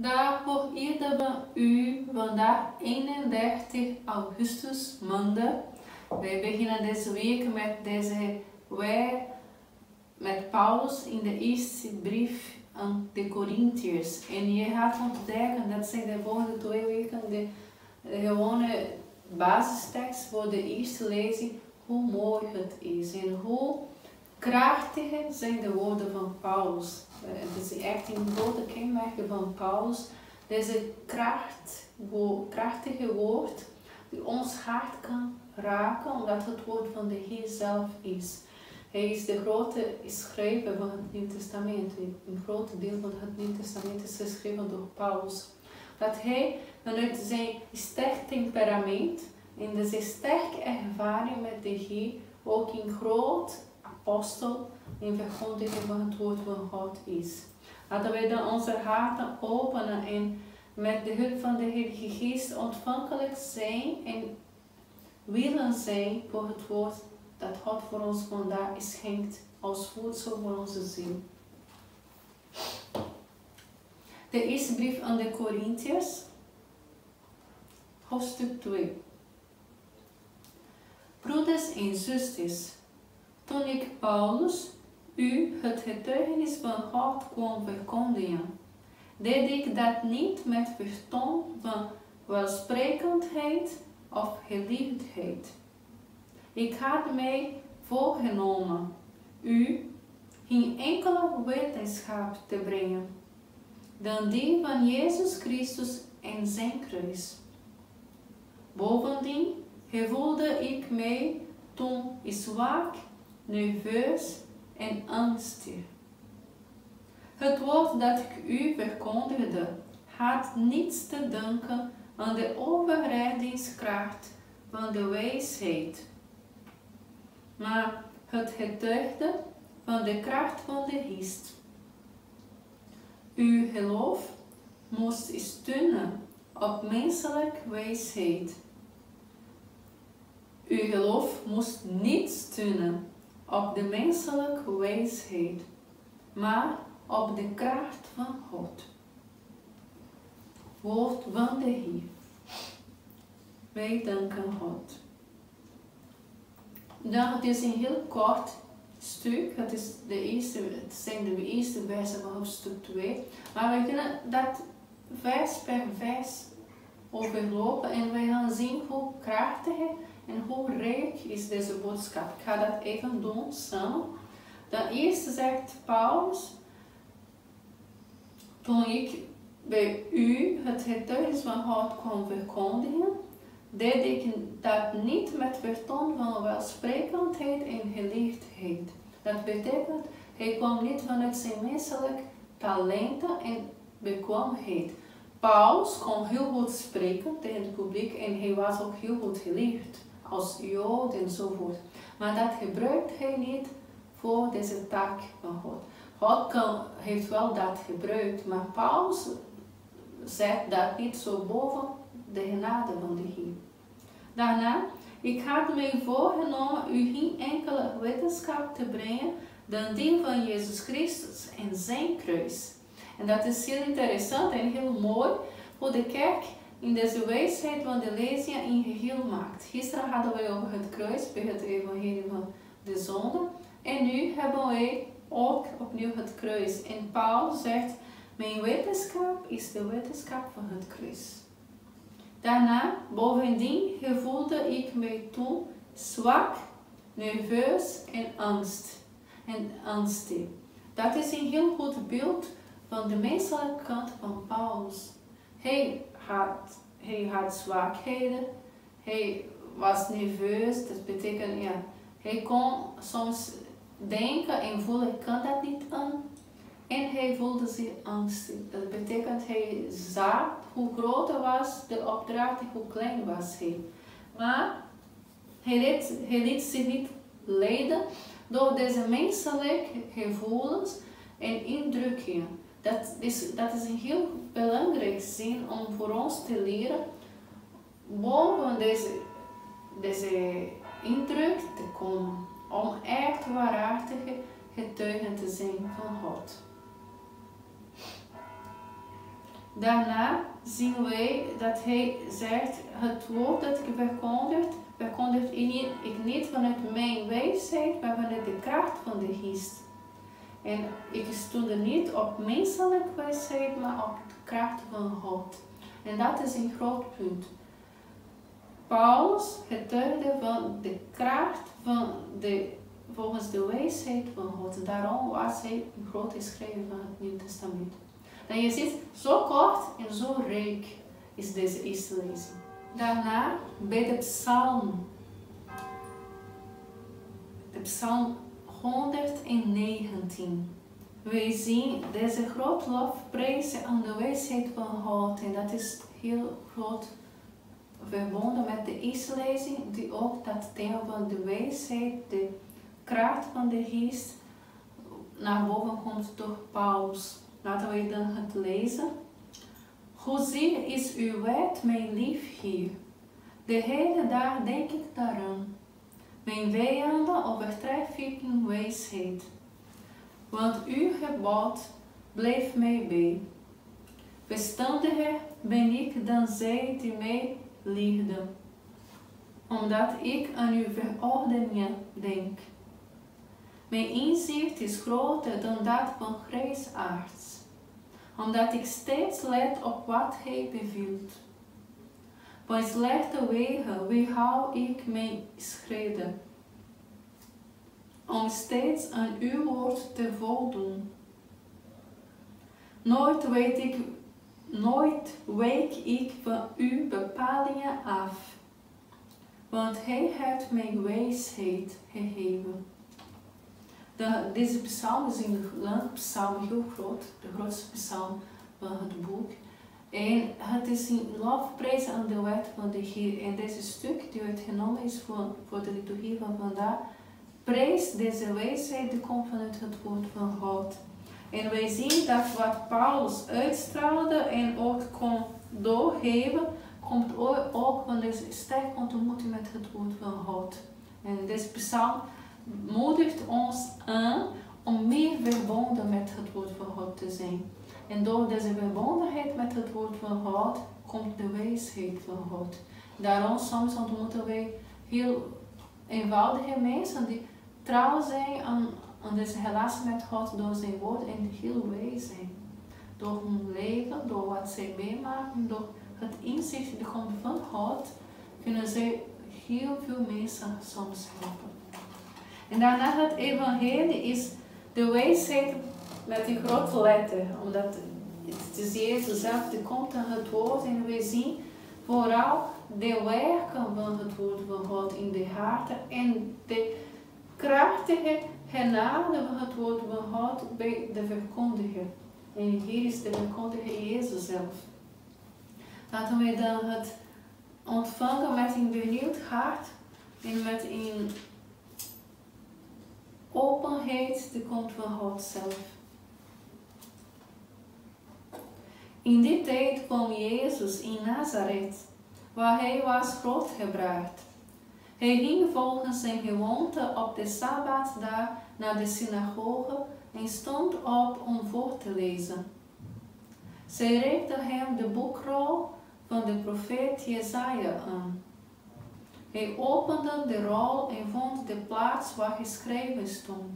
Daarvoor ierden we u vandaag 31 augustus maandag. Wij beginnen deze week met Paulus in de eerste brief aan de Corinthiërs. En je gaat ontdekken, dat zijn de volgende 2 weken de gewone basistekst voor de eerste lezing, hoe mooi het is en hoe krachtig zijn de woorden van Paulus. Het is echt een grote kenmerk van Paulus. Deze krachtige woord die ons hart kan raken, omdat het woord van de Heer zelf is. Hij is de grote schrijver van het Nieuw Testament. Een groot deel van het Nieuw Testament is geschreven door Paulus. Dat hij vanuit zijn sterk temperament en deze sterke ervaring met de Heer ook een groot apostel en verkondiger van het woord van God is. Laten wij dan onze harten openen en met de hulp van de Heilige Geest ontvankelijk zijn en willen zijn voor het woord dat God voor ons vandaag schenkt als voedsel voor onze ziel. De eerste brief aan de Corinthiërs, hoofdstuk 2. Broeders en zusters, toen ik Paulus u het getuigenis van God kwam verkondigen, deed ik dat niet met verstand van welsprekendheid of geliefdheid. Ik had mij voorgenomen u geen enkele wetenschap te brengen dan die van Jezus Christus en zijn kruis. Bovendien gevoelde ik mij toen zwak, nerveus en angstig. Het woord dat ik u verkondigde had niets te danken aan de overredingskracht van de wijsheid, maar het getuigde van de kracht van de Geest. Uw geloof moest steunen op menselijke wijsheid. Uw geloof moest niet steunen op de menselijke wijsheid, maar op de kracht van God. Woord van de Heer. Wij danken God. Dan, het is een heel kort stuk. Het zijn de eerste versen van hoofdstuk 2. Maar we kunnen dat vers per vers overlopen en wij gaan zien hoe krachtig en hoe rijk is deze boodschap. Ik ga dat even doen samen. Dan eerst zegt Paulus, toen ik bij u het getuigenis van God kwam verkondigen, deed ik dat niet met vertoon van welsprekendheid en geleerdheid. Dat betekent, hij kwam niet vanuit zijn menselijke talenten en bekwaamheid. Paulus kon heel goed spreken tegen het publiek en hij was ook heel goed geleerd als Jood enzovoort. Maar dat gebruikt hij niet voor deze taak van God. God heeft wel dat gebruikt, maar Paulus zet dat niet zo boven de genade van de Heer. Daarna, ik had mij voorgenomen u geen enkele wetenschap te brengen dan die van Jezus Christus en zijn kruis. En dat is heel interessant en heel mooi hoe de kerk in deze wijsheid van de lezingen in geheel maakt. Gisteren hadden wij over het kruis bij het evangelie van de zonde. En nu hebben wij ook opnieuw het kruis. En Paulus zegt, mijn wetenschap is de wetenschap van het kruis. Daarna, bovendien, gevoelde ik mij toen zwak, nerveus en angstig. Dat is een heel goed beeld van de menselijke kant van Paulus. Hij had zwakheden, hij was nerveus, dat betekent, hij kon soms denken en voelen, ik kan dat niet aan. En hij voelde zich angstig. Dat betekent, hij zag hoe groot was de opdracht en hoe klein was hij. Maar hij liet zich niet leiden door deze menselijke gevoelens en indrukken. Dat is een heel belangrijk zin om voor ons te leren boven deze indruk te komen. Om echt waarachtige getuigen te zijn van God. Daarna zien wij dat hij zegt, het woord dat ik verkondigt ik niet vanuit mijn wijsheid, maar vanuit de kracht van de geest. En ik stoelde niet op menselijke wijsheid, maar op de kracht van God. En dat is een groot punt. Paulus getuigde van de kracht volgens de wijsheid van God. Daarom was hij een grote schrijver van het Nieuwe Testament. Dan je ziet, zo kort en zo rijk is deze eerste lezing. Daarna bij de psalm. De psalm 119. Wij zien deze grote lofprijzen aan de wijsheid van God. En dat is heel groot verbonden met de eerste lezing, die ook dat thema van de wijsheid, de kracht van de geest, naar boven komt door Paulus. Laten we dan het lezen. Hoezeer is uw wet mijn lief hier. De hele dag denk ik daaraan. Mijn vijanden overtref ik in wijsheid. Want uw gebod blijft mij bij. Verstandiger ben ik dan zij die mij liefden, omdat ik aan uw verordeningen denk. Mijn inzicht is groter dan dat van grijsaards, omdat ik steeds let op wat hij beveelt. Van slechte wegen weerhou ik mijn schreden, om steeds aan uw woord te voldoen. Nooit wijk ik van uw bepalingen af, want hij heeft mij wijsheid gegeven. Deze psalm is een lange psalm, heel groot, de grootste psalm van het boek. En het is een lofprijs aan de wet van de Heer. En deze stuk die uitgenomen is voor de liturgie van vandaag, prijst deze wijsheid die komt vanuit het woord van God. En wij zien dat wat Paulus uitstraalde en ook kon doorgeven, komt ook van deze sterke ontmoeting met het woord van God. En deze psalm moedigt ons aan om meer verbonden met het woord van God te zijn. En door deze verbondenheid met het woord van God komt de wijsheid van God. Daarom soms ontmoeten wij heel eenvoudige mensen die trouw zijn aan deze relatie met God door zijn woord en heel wijs zijn. Door hun leven, door wat zij meemaken, door het inzicht die komt van God, kunnen zij heel veel mensen soms helpen. En daarna het evangelie is de wijsheid met een grote letter, omdat het is Jezus zelf die komt aan het woord en wij zien vooral de werken van het woord van God in de harten en de krachtige genade van het woord van God bij de verkondiger. En hier is de verkondiger Jezus zelf. Laten we dan het ontvangen met een benieuwd hart en met een openheid die komt van God zelf. In die tijd kwam Jezus in Nazareth, waar hij was grootgebracht. Hij ging volgens zijn gewoonte op de Sabbatdag naar de synagoge en stond op om voor te lezen. Zij reikte hem de boekrol van de profeet Jesaja aan. Hij opende de rol en vond de plaats waar geschreven stond.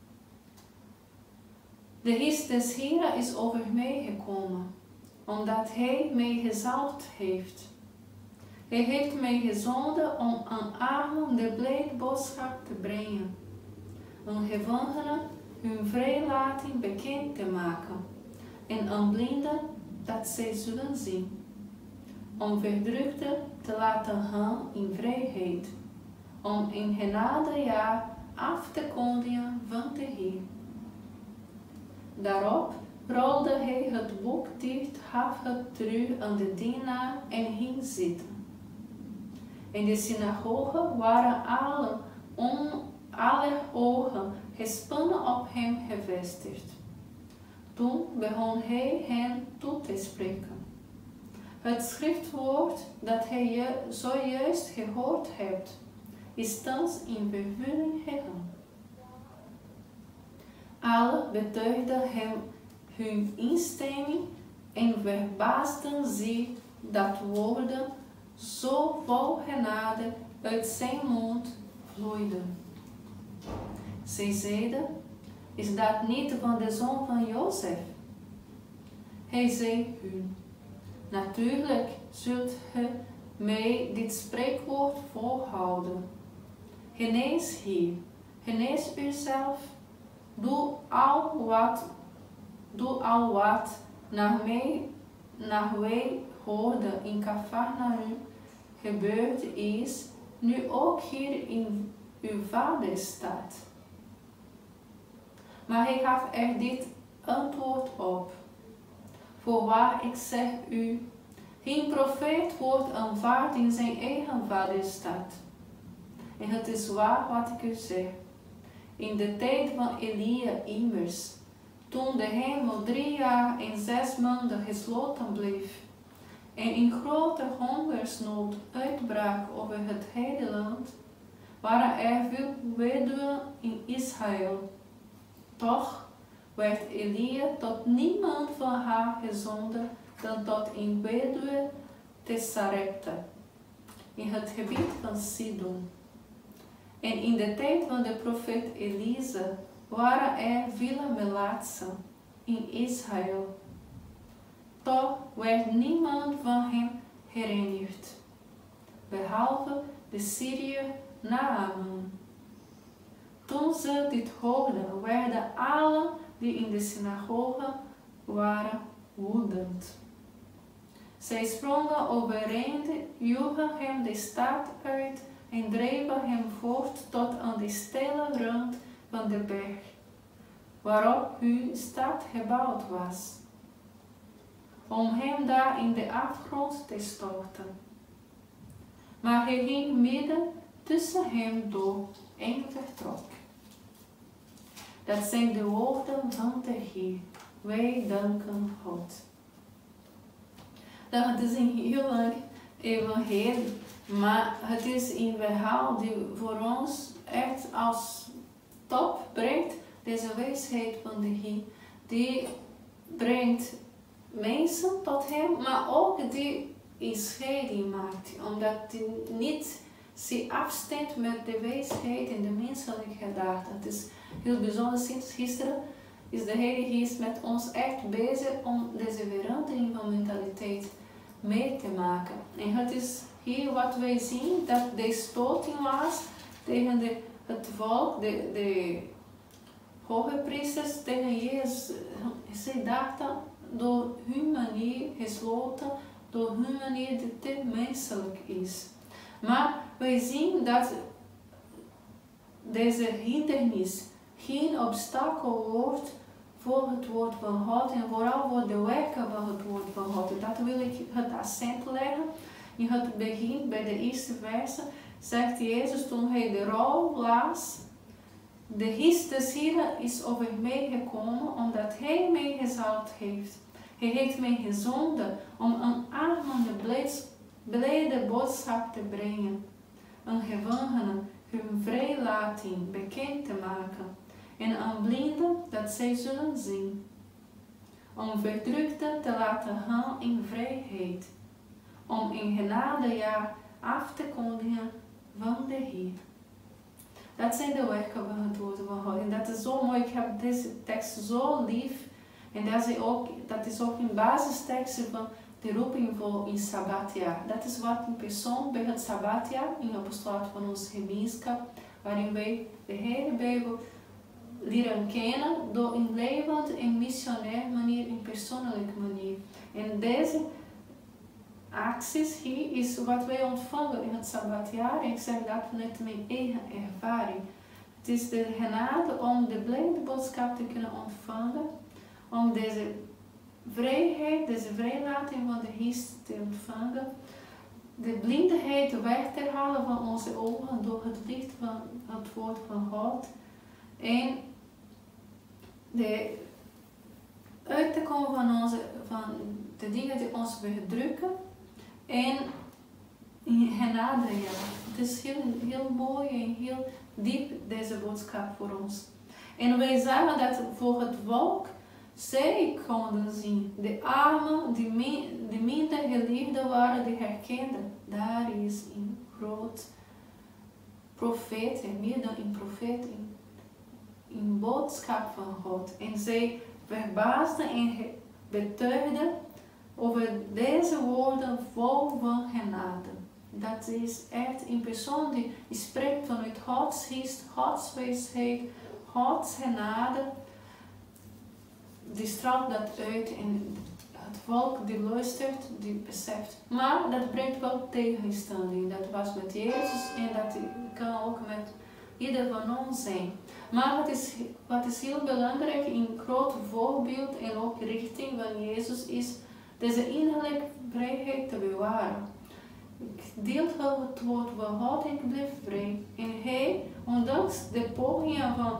De geest des Heren is over mij gekomen, omdat hij mij gezalfd heeft. Hij heeft mij gezonden om aan armen de blijde boodschap te brengen, aan gevangenen hun vrijlating bekend te maken en aan blinden dat zij zullen zien, om verdrukten te laten gaan in vrijheid, om een genadejaar af te kondigen van de Heer. Daarop rolde hij het boek dicht, gaf het terug aan de dienaar en ging zitten. In de synagoge waren alle ogen gespannen op hem gevestigd. Toen begon hij hen toe te spreken. Het schriftwoord dat hij zojuist gehoord hebt, is thans in vervulling gegaan. Alle betuigden hem hun instemming En verbaasden zich dat woorden zo vol genade uit zijn mond vloeiden. Zij zeiden, is dat niet van de zoon van Jozef? Hij zei hun, natuurlijk zult ge mij dit spreekwoord volhouden. Genees hier, genees uzelf, doe al wat naar wij hoorden in Cafarnaum gebeurd is, nu ook hier in uw vaderstad. Maar hij gaf er dit antwoord op. Voorwaar, ik zeg u, geen profeet wordt aanvaard in zijn eigen vaderstad. En het is waar wat ik u zeg. In de tijd van Elia immers, toen de hemel 3 jaar en 6 maanden gesloten bleef, en in grote hongersnood uitbrak over het hele land, waren er veel weduwen in Israël. Toch werd Elia tot niemand van haar gezonden dan tot een weduwe te Sarepta, in het gebied van Sidon. En in de tijd van de profeet Elisa waren er vele melaatsen in Israël. Toch werd niemand van hen gereinigd, behalve de Syriër Naaman. Toen ze dit hoorden, werden allen die in de synagoge waren woedend. Zij sprongen overeind, joegen hem de stad uit en dreven hem voort tot aan de steile rand van de berg, waarop hun stad gebouwd was, om hem daar in de afgrond te storten. Maar hij ging midden tussen hem door en vertrok. Dat zijn de woorden van de Heer. Wij danken God. Dat is een heel lang evangelie, maar het is een verhaal die voor ons echt als top brengt, deze wijsheid van de Heer. Die brengt mensen tot hem, maar ook die een scheiding maakt, omdat hij niet zich afstemt met de wijsheid en de menselijke gedachte. Het is heel bijzonder. Sinds gisteren is de Heilige Geest met ons echt bezig om deze verandering van mentaliteit mee te maken. En het is hier wat wij zien, dat de stoting was tegen het volk, de hoge priesters tegen Jezus. Zij dachten door hun manier gesloten, door hun manier die te menselijk is. Maar wij zien dat deze hindernis geen obstakel wordt voor het woord van God en vooral voor de werken van het woord van God. En dat wil ik het accent leggen. In het begin, bij de eerste verse, zegt Jezus toen hij de rol las: de geest des Heren is over mij gekomen, omdat hij mij gezalfd heeft. Hij heeft mij gezonden om een armen de blijde boodschap te brengen, een gevangene hun vrijlating bekend te maken, en aan blinden dat zij zullen zien, om verdrukten te laten gaan in vrijheid, om een genadejaar af te kondigen van de Heer. Dat zijn de werken van het woord van God. En dat is zo mooi. Ik heb deze tekst zo lief. En dat is ook een basistekst van de roeping voor een Sabbatjaar. Dat is wat een persoon bij het Sabbatjaar, in het apostolaat van onze gemeenschap, waarin wij de hele Bijbel leren kennen door een levend en missionair manier, een persoonlijke manier. En deze acties hier is wat wij ontvangen in het Sabbatjaar. Ik zeg dat vanuit mijn eigen ervaring. Het is de genade om de blijde boodschap te kunnen ontvangen, om deze vrijheid, deze vrijlating van de geest te ontvangen, de blindheid weg te halen van onze ogen door het licht van het woord van God en uit te komen van de dingen die ons verdrukken en genade. Ja. Het is heel mooi en heel diep deze boodschap voor ons. En wij zagen dat voor het volk Zij konden zien, de armen die minder geliefde waren, die herkenden, daar is een groot profeet, meer dan een profeet, een boodschap van God. En zij verbaasden en betuigden over deze woorden vol van genade. Dat is echt een persoon die spreekt vanuit Gods geest, Gods wijsheid, Gods genade. Die straalt dat uit en het volk die luistert, die beseft. Maar dat brengt wel tegenstelling. Dat was met Jezus en dat kan ook met ieder van ons zijn. Maar wat is heel belangrijk, een groot voorbeeld en ook richting van Jezus is deze innerlijke vrijheid te bewaren. Ik deelde het woord van God en ik bleef vrij. En hij, ondanks de pogingen van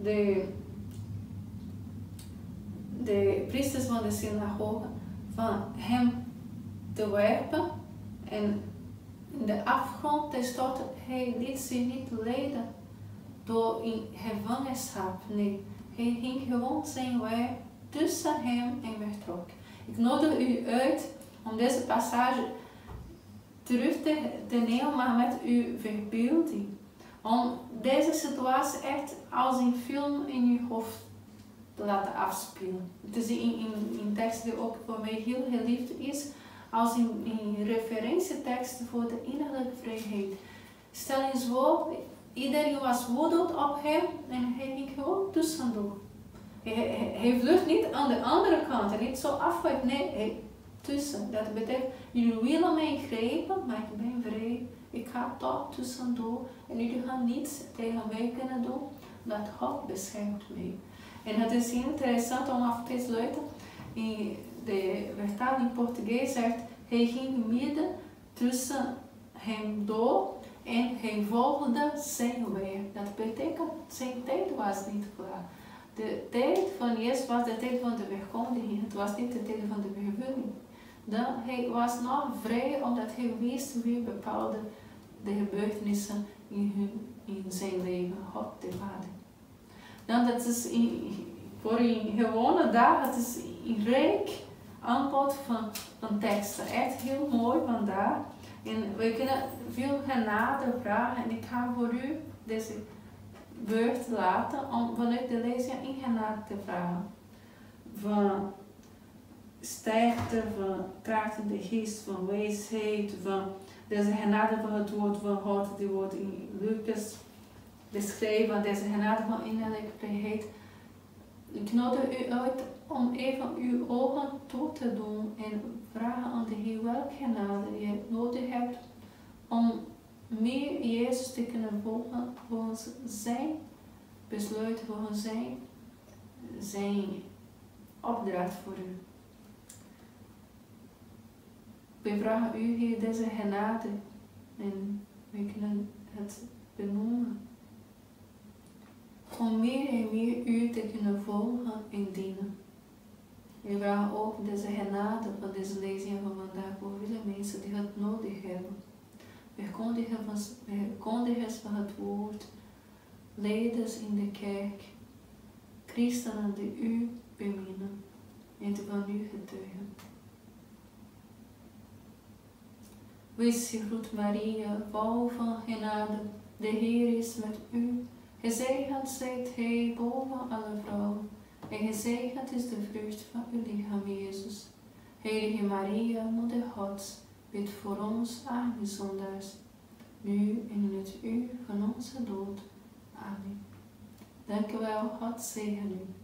de priesters van de synagoge, van hem te werpen en in de afgrond te storten, hij liet zich niet leiden door een gevangenschap. Nee, hij ging gewoon zijn weg tussen hem en vertrok. Ik nodig u uit om deze passage terug te nemen, maar met uw verbeelding. Om deze situatie echt als een film in uw hoofd te laten afspelen. Het is een tekst die ook voor mij heel geliefd is, als een referentietekst voor de innerlijke vrijheid. Stel eens voor, iedereen was woedend op hem en hij ging gewoon tussendoor. Hij vlucht niet aan de andere kant en niet zo afwijkt, nee, hij tussen. Dat betekent, jullie willen mij grijpen, maar ik ben vrij. Ik ga toch tussendoor en jullie gaan niets tegen mij kunnen doen, dat God beschermt mij. En het is interessant om af te sluiten. In de vertaling in Portugees zegt, hij ging midden tussen hem door en hij volgde zijn weg. Dat betekent, zijn tijd was niet klaar. De tijd van Jezus was de tijd van de verkondiging. Het was niet de tijd van de vervulling. Dan hij was nog vrij omdat hij wist wie bepaalde de gebeurtenissen in zijn leven, God de Vader. Dan dat is voor een gewone dag, het is een rijk aanbod van teksten. Echt heel mooi vandaag. En we kunnen veel genade vragen en ik ga voor u deze beurt laten om vanuit de lezing in genade te vragen. Van sterkte, van kracht in de geest, van wijsheid, van deze genade van het woord van God, die wordt in Lucas beschreven, deze genade van innerlijke vrijheid. Ik nodig u uit om even uw ogen toe te doen en vragen aan de Heer welke genade je nodig hebt om meer Jezus te kunnen volgen volgens zijn besluit, volgens zijn opdracht voor u. We vragen u, Heer, deze genade en we kunnen het benoemen. Om meer en meer u te kunnen volgen en dienen. We vragen ook deze genade van deze lezing van vandaag voor vele mensen die het nodig hebben. Verkondigers van het woord, leiders in de kerk, christenen die u beminnen en die van u getuigen. Wees gegroet Maria, vol van genade, de Heer is met u. Gezegend zijt gij boven alle vrouwen, en gezegend is de vrucht van uw lichaam, Jezus. Heilige Maria, Moeder Gods, bid voor ons arme zondaars, nu en in het uur van onze dood. Amen. Dank u wel, God zegen u.